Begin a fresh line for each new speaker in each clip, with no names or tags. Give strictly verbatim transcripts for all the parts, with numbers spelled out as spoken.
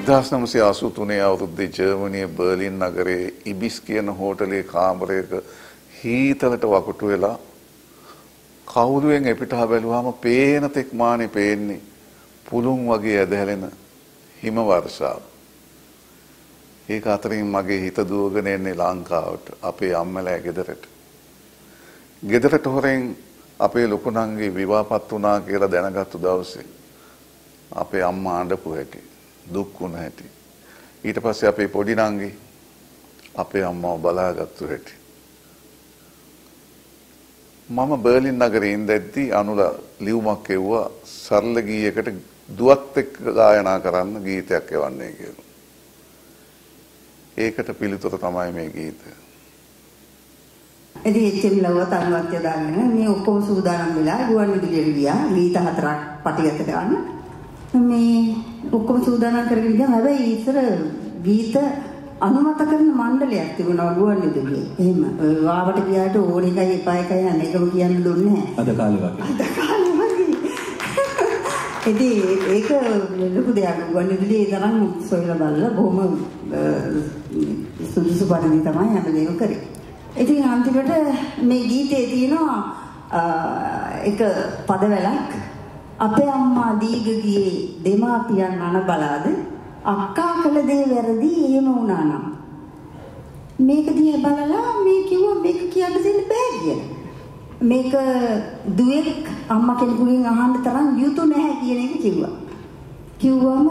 එක්දාස් නවසිය අසූ තුනේ අවුරුද්දේ ජර්මනියේ බර්ලින් නගරයේ ඉබිස් කියන හෝටලේ කාමරයක හීතලට වකුටු වෙලා කවුරුවෙන් එපිටහ බැලුවාම පේන තෙක් මානේ පේන්නේ පුළුන් වගේ ඇදහැලෙන හිම වර්ෂාව. ඒක අතරින් මගේ හිත දුවගෙන එන්නේ ලංකාවට අපේ අම්මලා ගෙදරට. ගෙදරට හොරෙන් අපේ ලොකු නංගි විවාහපත් වුණා කියලා දැනගත්තු දවසේ අපේ අම්මා අඬපු හැටි දුක් වුණ හැටි ඊට පස්සේ අපේ පොඩි නංගි අපේ අම්මාව බලාගත්තු හැටි මම බර්ලින් නගරේ ඉඳද්දී අනුලා ලියුමක් එවුවා සරල ගීයකට දුවත් එක්ක ගායනා කරන්න ගීතයක් එවන්නේ කියලා. ඒකට පිළිතුර තමයි මේ ගීතය.
ඉතින් එච්චර ලව්ව තනුවත් යදාගෙන මේ ඔක්කොම සූදානම් වෙලා ගුවන් විදුලියට ගියා ගීත හතරක් පටිගත ගන්න. මේ ඔක්කොම සූදානම් කරගෙන ගියාම හැබැයි ඉතර ගීත අනුමත කරන මණ්ඩලයක් තිබුණා ගුවන් විදුලියේ. එහෙම වාවට ගියාට ඕන එකයි එපා එකයි අනේකම කියන්න දුන්නේ නැහැ.
අද කාලේ වගේ.
අද කාලේ වගේ. ඉතින් ඒක ලොකු දෙයක් ගුවන් විදුලියේ තරම් සොයලා බලලා බොහොම සුදුසු පරිදි තමයි හැමදේම කරේ. ඉතින් අන්තිමට මේ ගීතේ තියෙනවා එක පදවලක් අපේ අම්මා දීග ගියේ දෙමාපියන් අන බලාද අක්කා කළ දේ වැරදි එහෙම වුණා නම් මේක දිහා බලලා මේ කිව්වා මේක කියන්න දෙන්න බෑ කියලා. මේක දුවෙක් අම්මා කෙනෙකුගෙන් අහන්න තරම් යුතු නැහැ කියන එක කිව්වා. කිව්වම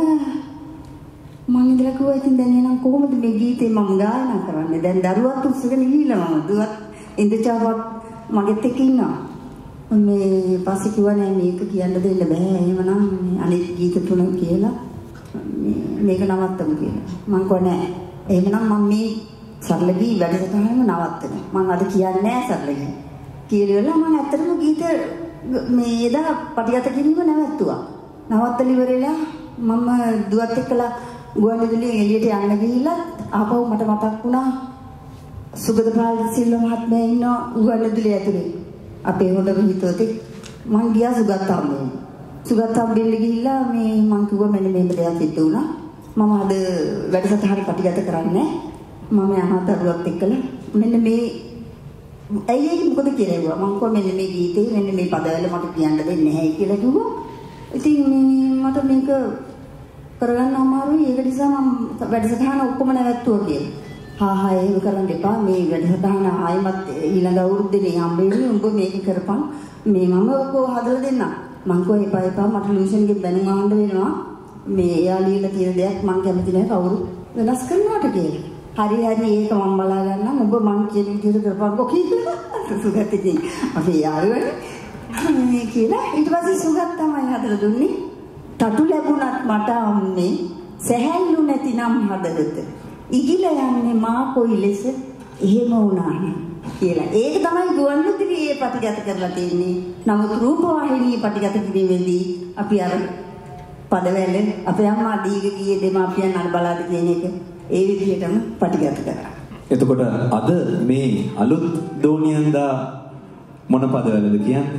මම ඉඳලා කිව්වා ඉතින් දැන් එනම් කොහොමද මේ ගීතේ මම ගායනා කරන්නේ? දැන් දරුවත් උස්සගෙන ගිහිල්ලා මම දුවත් ඉඳචාවක් මගෙත් එක්ක ඉන්නවා. මේ පස්සේ කිව්වා නෑ මේක කියන්න දෙන්න බෑ. එහෙමනම් අනිත් ගීත තුන කියලා මේක නවත්තමු කියලා. මං කිව්වා නෑ. එහෙමනම් මම මේ සරල ගී වැඩසටහනම නවත්තනවා. මං අද කියන්නේ නෑ සරල ගී. කියලා මම ඇත්තටම ගීත මේ එදා පටිගත කිරීම නැවැත්තුවා. නවත්තලා ඉවරලා මම දුවත් එක්කලා ගුවන් විදුලියෙන් එළියට යන්න ගිහිල්ලා ආපහු මට මතක් වුණා සුගතපාල සිල්ව මහත්මයා ඉන්න ගුවන් විදුලිය ඇතුලේ. අපේ හොඳම හිතවතෙක් මං ගියා සුගත හම්බෙන්න. සුගත හම්බෙන්න ගිහිල්ලා මේ මං කිව්වා මෙන්න මේක දෙයක් සිද්ධ වුණා. මම අද වැඩසටහන පටිගත කරන්නේ මම යනවා දරුවත් එක්කලා මෙන්න මේ ඇයි ඒක මොකද කියලා කිව්වා. මං කිව්වා මෙන්න මේ ගීතේ මෙන්න මේ පදවල මට කියන්න දෙන්නේ නැහැ කියලා කිව්වා. ඉතින් මට මේක කරගන්න අමාරුයි. ඒක නිසා මම වැඩසටහන ඔක්කොම නැවැත්තුවා කියලා. හා හා ඒක කරන්න එපා. මේ වැඩසටහන ආයෙමත් ඊළඟ අවුරුද්දේ හම්බෙන්නේ උඹ මේක කරපන්. මේ මම ඔක හදලා දෙන්නම්. මං කිව්වා එපා එපා මට ලූෂන්ගේ බැනුම් අහන්න වෙනවා. මේ එයා ලියලා තියෙන දෙයක් මං කැමති නැහැ කවුරු වෙනස් කරනවට කියලා. හරි හරි ඒක මම බලා ගන්නම්. ඔබ මං කියන විදිහට කරපන්කෝ කියලා. සුගත ඉතින් අපි යාළුවනේ. මේ කියලා ඊට පස්සේ සුගත තමයි හදලා දුන්නේ. තටු ලැබුණත් මට අම්මේ සැහැල්ලු නැතිනම් හදවත ඉගිල යන්නේ මා කොයි ලෙස එහෙම වුණා කියලා. ඒක තමයි ගුවන් විදුලියේ පටිගත කරලා තියෙන්නේ. නමුත් රූපවාහිනියේ පටිගත කිරීමේදී අපි අර පදවැල අපේ අම්මා දීග ගියේ දෙමාපියන් අර බලාද කියන එක ඒ විදිහටම පටිගත කරා.
එතකොට අද මේ අලුත් දෝනියන්දා මොන පදවැලද කියන්නේ?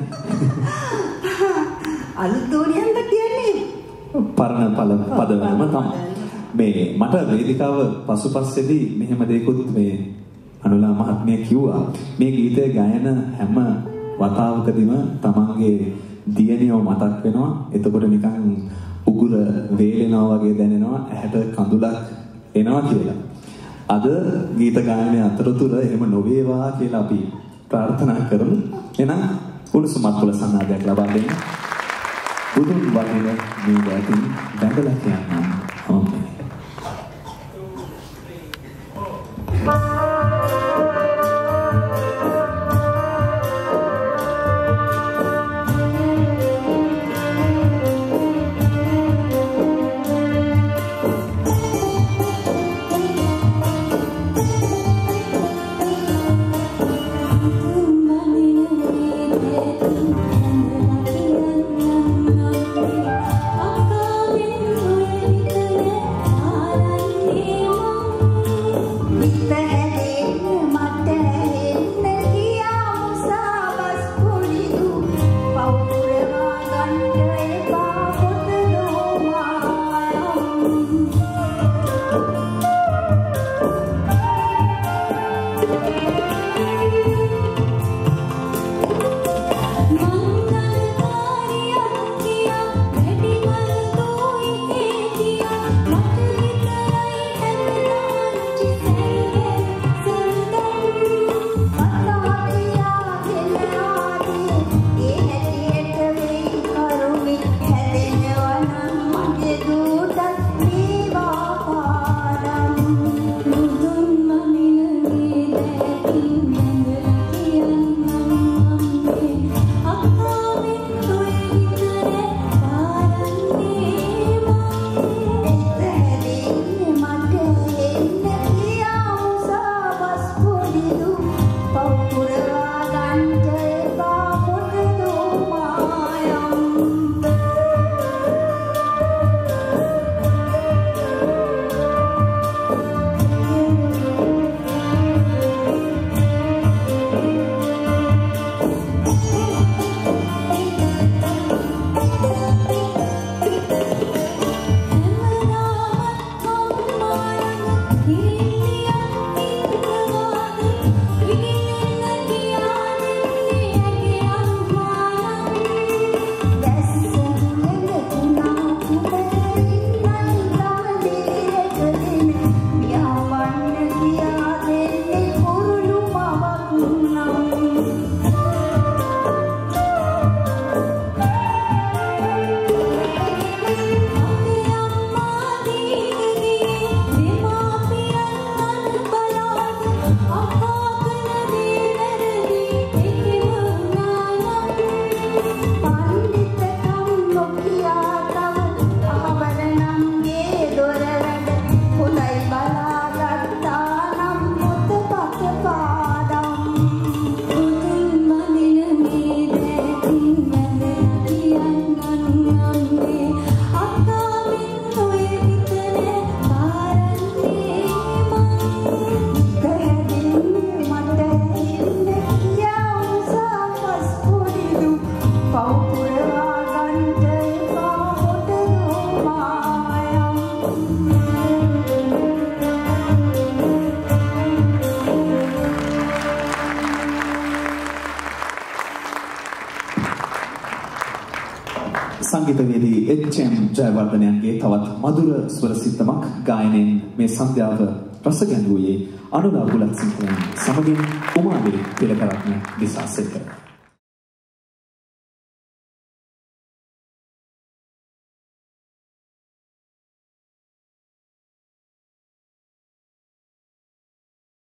අලුත් දෝනියන්ද කියන්නේ
පරණ පද පදවලම තමයි. මේ මට වේදිකාව පසුපස්සේදී මෙහෙම දෙයක්ත් මේ අනුලා මහත්මිය කිව්වා. මේ ගීතය ගායන හැම වතාවකදීම තමන්ගේ දියණියව මතක් වෙනවා. එතකොට නිකන් උගුර වේලෙනවා වගේ දැනෙනවා. ඇහැට කඳුලක් එනවා කියලා. අද ගීත ගායනයේ අතරතුර එහෙම නොවේවා කියලා අපි ප්‍රාර්ථනා කරමු. එහෙනම් උණුසුමත් පුල සන්නාදයක් ලබා දෙන්න. බුදුන් වහන්සේ මේ දැකින් දැකලා කියන්නම්. ඕකේ.
the head
සංගීතවේදී එච් එම් ජයවර්ධනයන්ගේ තවත් මధుර ස්වර සිත්තමක් ගායනයෙන් මේ සන්ධ්‍යාව රස ගැන්වුවේ අනුලා බුලත්සිංහලන් සමගින් උමාලි තිලකරත්න දිසාසෙට.